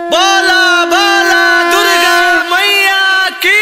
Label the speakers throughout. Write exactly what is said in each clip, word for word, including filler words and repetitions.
Speaker 1: बोला बोला दुर्गा मैया की।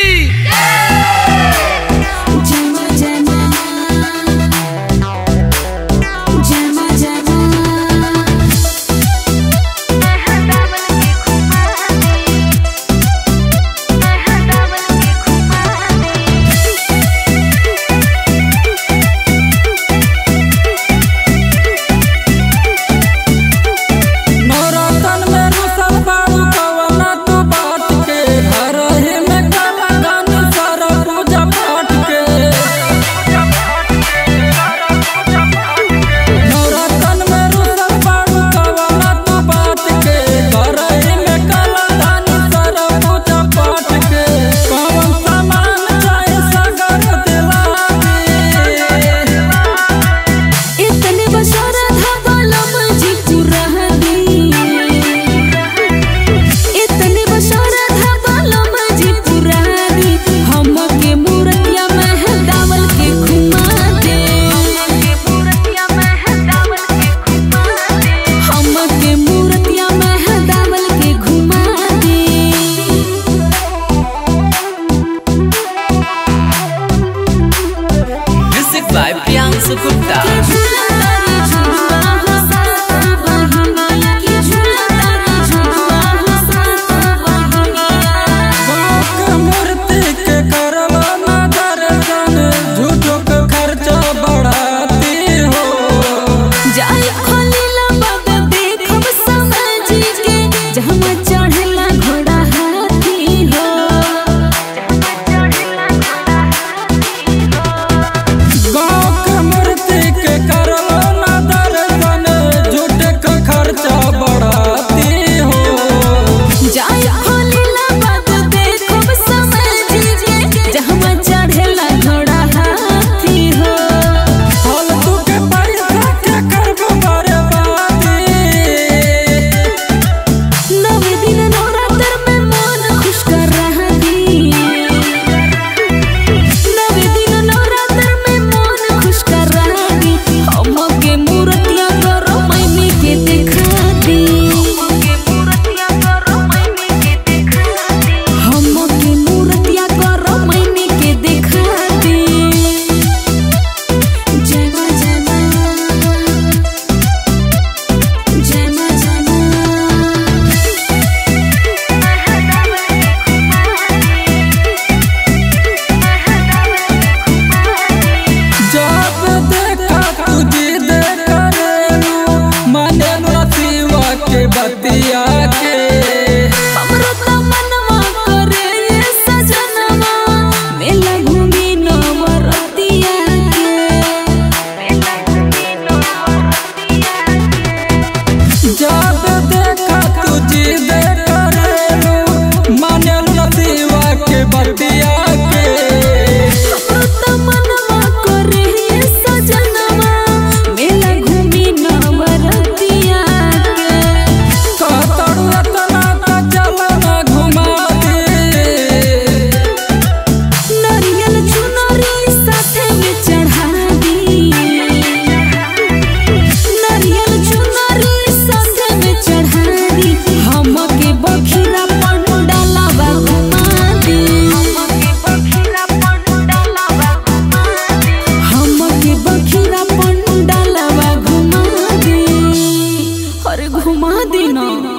Speaker 2: बतिया के
Speaker 3: हमरो त मनवा करे ये सजनवा मेला घूमी नवरतिया के मेला घूमी नवरतिया के
Speaker 2: जब देखा तुझी देख करेलू माने नसीवा के बतिया के
Speaker 3: हमरो त मनवा करे ये सजनवा मेला घूमी नवरतिया घुमा देना।